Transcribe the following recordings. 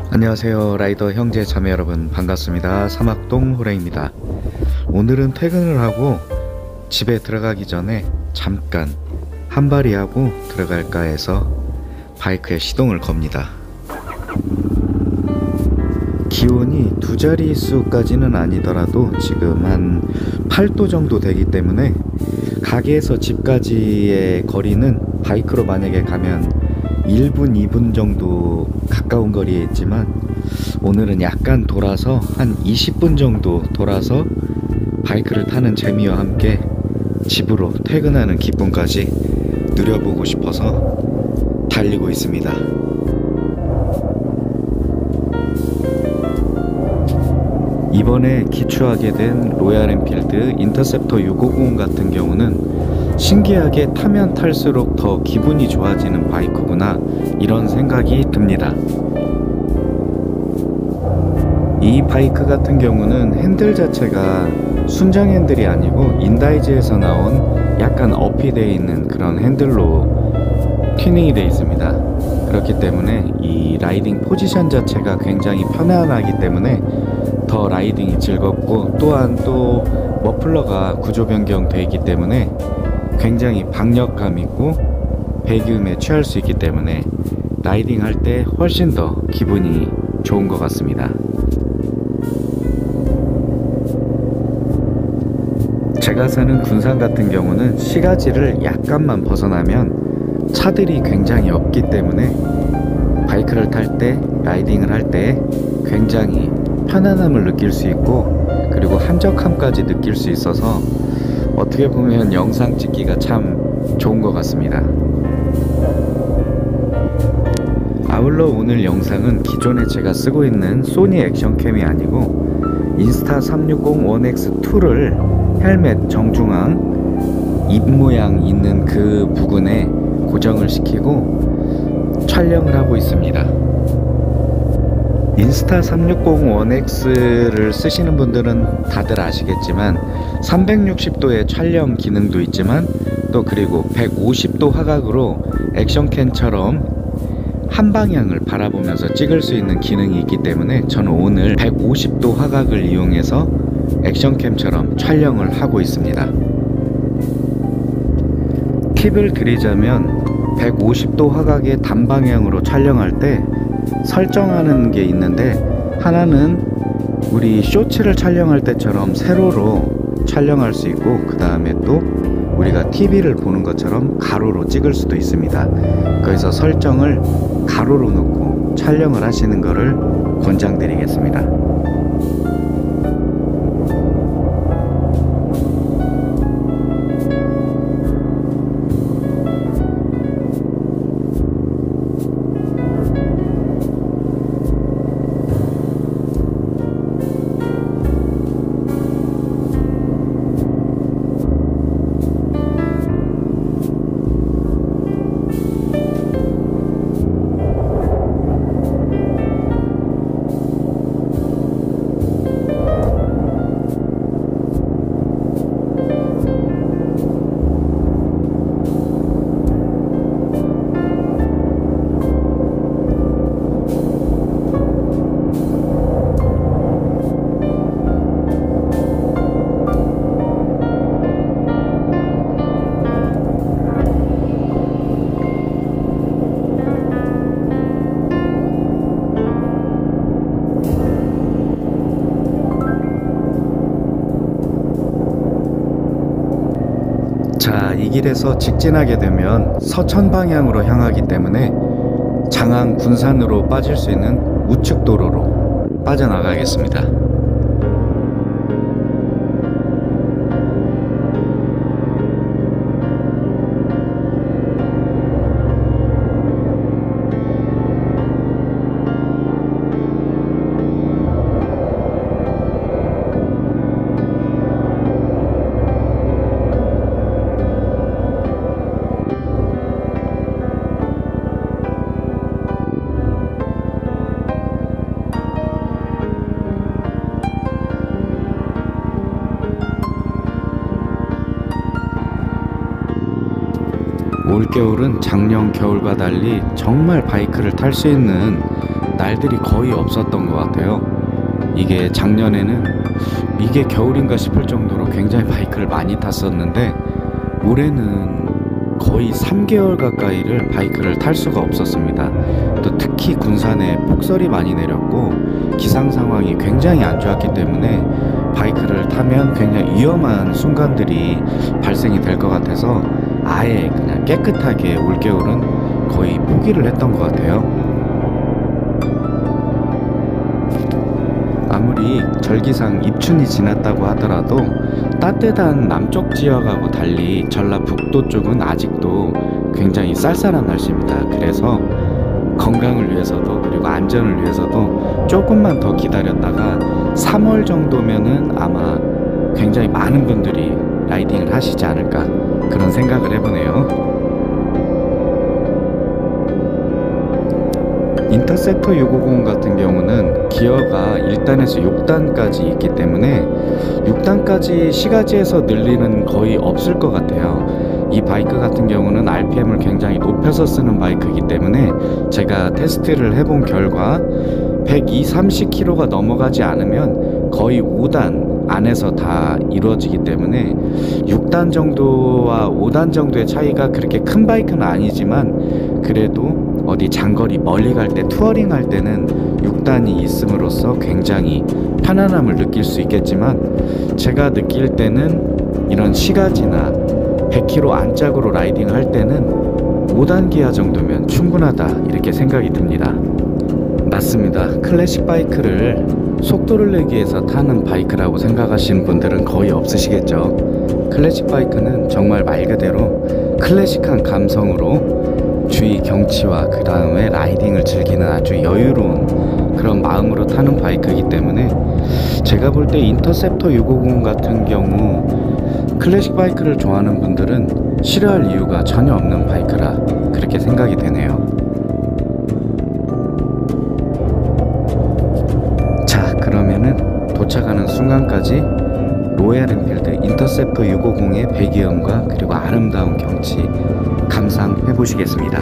안녕하세요, 라이더 형제 자매 여러분, 반갑습니다. 사막동 호랭입니다. 오늘은 퇴근을 하고 집에 들어가기 전에 잠깐 한발이 하고 들어갈까 해서 바이크에 시동을 겁니다. 기온이 두 자릿수까지는 아니더라도 지금 한 8도 정도 되기 때문에 가게에서 집까지의 거리는 바이크로 만약에 가면 1분, 2분 정도 가까운 거리에 있지만 오늘은 약간 돌아서 한 20분 정도 돌아서 바이크를 타는 재미와 함께 집으로 퇴근하는 기쁨까지 누려보고 싶어서 달리고 있습니다. 이번에 기추하게 된 로얄 엔필드 인터셉터 650 같은 경우는 신기하게 타면 탈수록 더 기분이 좋아지는 바이크구나, 이런 생각이 듭니다. 이 바이크 같은 경우는 핸들 자체가 순정 핸들이 아니고 인다이즈에서 나온 약간 업이 되어 있는 그런 핸들로 튜닝이 되어 있습니다. 그렇기 때문에 이 라이딩 포지션 자체가 굉장히 편안하기 때문에 더 라이딩이 즐겁고, 또한 또 머플러가 구조 변경되어 있기 때문에 굉장히 박력감 있고 배기음에 취할 수 있기 때문에 라이딩 할 때 훨씬 더 기분이 좋은 것 같습니다. 제가 사는 군산 같은 경우는 시가지를 약간만 벗어나면 차들이 굉장히 없기 때문에 바이크를 탈 때, 라이딩을 할 때 굉장히 편안함을 느낄 수 있고, 그리고 한적함까지 느낄 수 있어서 어떻게 보면 영상 찍기가 참 좋은 것 같습니다. 아울러 오늘 영상은 기존에 제가 쓰고 있는 소니 액션캠이 아니고 인스타360 1X2를 헬멧 정중앙 입 모양 있는 그 부분에 고정을 시키고 촬영을 하고 있습니다. 인스타360 1X를 쓰시는 분들은 다들 아시겠지만 360도의 촬영 기능도 있지만, 또 그리고 150도 화각으로 액션캠처럼 한 방향을 바라보면서 찍을 수 있는 기능이 있기 때문에 저는 오늘 150도 화각을 이용해서 액션캠처럼 촬영을 하고 있습니다. 팁을 드리자면 150도 화각의 단방향으로 촬영할 때 설정하는 게 있는데, 하나는 우리 쇼츠를 촬영할 때처럼 세로로 촬영할 수 있고, 그 다음에 또 우리가 TV를 보는 것처럼 가로로 찍을 수도 있습니다. 그래서 설정을 가로로 놓고 촬영을 하시는 것을 권장드리겠습니다. 자, 이 길에서 직진하게 되면 서천 방향으로 향하기 때문에 장안 군산으로 빠질 수 있는 우측 도로로 빠져나가겠습니다. 올겨울은 작년 겨울과 달리 정말 바이크를 탈 수 있는 날들이 거의 없었던 것 같아요. 이게 작년에는 이게 겨울인가 싶을 정도로 굉장히 바이크를 많이 탔었는데 올해는 거의 3개월 가까이를 바이크를 탈 수가 없었습니다. 또 특히 군산에 폭설이 많이 내렸고 기상 상황이 굉장히 안 좋았기 때문에 바이크를 타면 굉장히 위험한 순간들이 발생이 될 것 같아서 아예 그냥 깨끗하게 올겨울은 거의 포기를 했던 것 같아요. 아무리 절기상 입춘이 지났다고 하더라도 따뜻한 남쪽 지역하고 달리 전라북도 쪽은 아직도 굉장히 쌀쌀한 날씨입니다. 그래서 건강을 위해서도 그리고 안전을 위해서도 조금만 더 기다렸다가 3월 정도면은 아마 굉장히 많은 분들이 라이딩을 하시지 않을까 그런 생각을 해보네요. 인터셉터 650 같은 경우는 기어가 1단에서 6단까지 있기 때문에 6단까지 시가지에서 늘리는 거의 없을 것 같아요. 이 바이크 같은 경우는 RPM을 굉장히 높여서 쓰는 바이크이기 때문에 제가 테스트를 해본 결과 120, 30km가 넘어가지 않으면 거의 5단 안에서 다 이루어지기 때문에 6단 정도와 5단 정도의 차이가 그렇게 큰 바이크는 아니지만 그래도 어디 장거리 멀리 갈 때 투어링 할 때는 6단이 있음으로써 굉장히 편안함을 느낄 수 있겠지만 제가 느낄 때는 이런 시가지나 100km 안짝으로 라이딩 할 때는 5단 기아 정도면 충분하다 이렇게 생각이 듭니다. 맞습니다. 클래식 바이크를 속도를 내기 위해서 타는 바이크라고 생각하시는 분들은 거의 없으시겠죠. 클래식 바이크는 정말 말 그대로 클래식한 감성으로 주위 경치와 그 다음에 라이딩을 즐기는 아주 여유로운 그런 마음으로 타는 바이크이기 때문에 제가 볼 때 인터셉터 650 같은 경우 클래식 바이크를 좋아하는 분들은 싫어할 이유가 전혀 없는 바이크라 그렇게 생각이 되네요. 자, 그러면은 도착하는 순간까지 로얄 엔필드 인터셉터 650의 배기음과 그리고 아름다운 경치 감상해 보시겠습니다.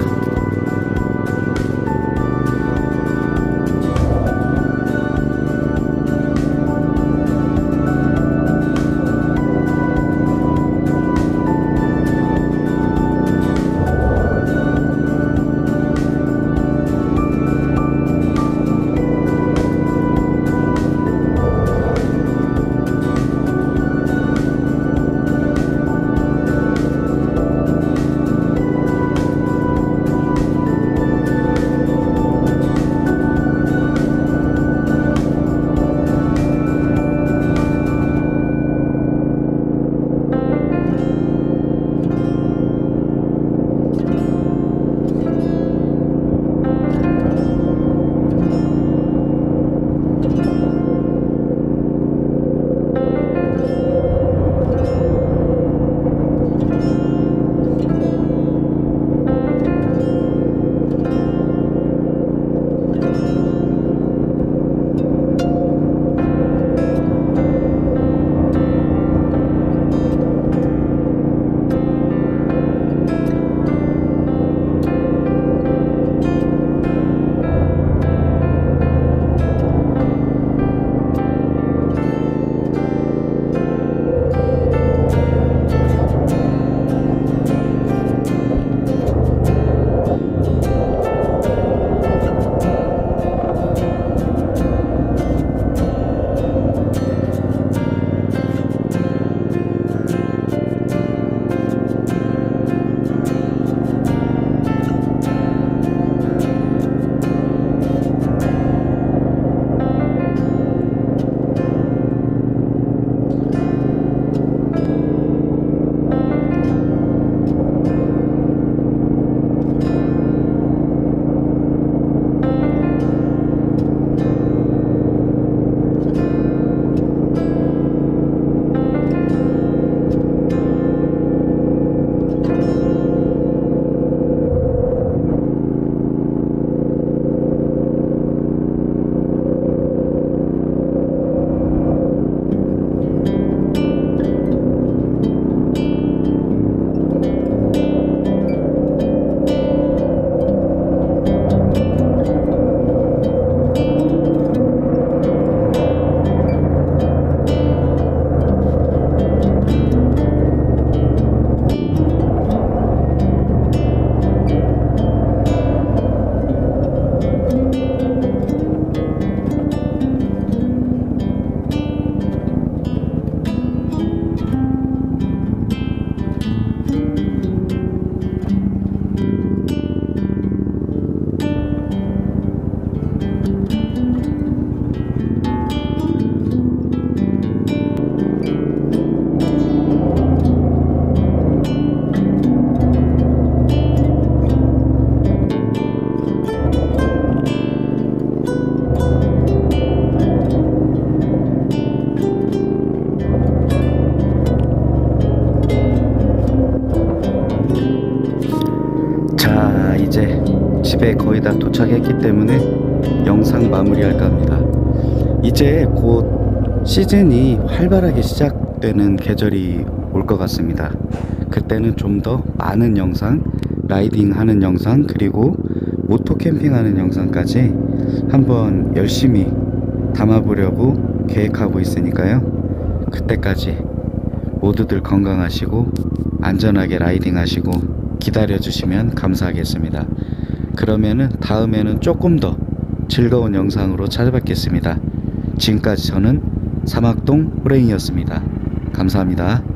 집에 거의 다 도착했기 때문에 영상 마무리할까 합니다. 이제 곧 시즌이 활발하게 시작되는 계절이 올 것 같습니다. 그때는 좀 더 많은 영상, 라이딩 하는 영상, 그리고 모토 캠핑하는 영상까지 한번 열심히 담아보려고 계획하고 있으니까요. 그때까지 모두들 건강하시고 안전하게 라이딩 하시고 기다려주시면 감사하겠습니다. 그러면은 다음에는 조금 더 즐거운 영상으로 찾아뵙겠습니다. 지금까지 저는 사막동 호랭이였습니다. 감사합니다.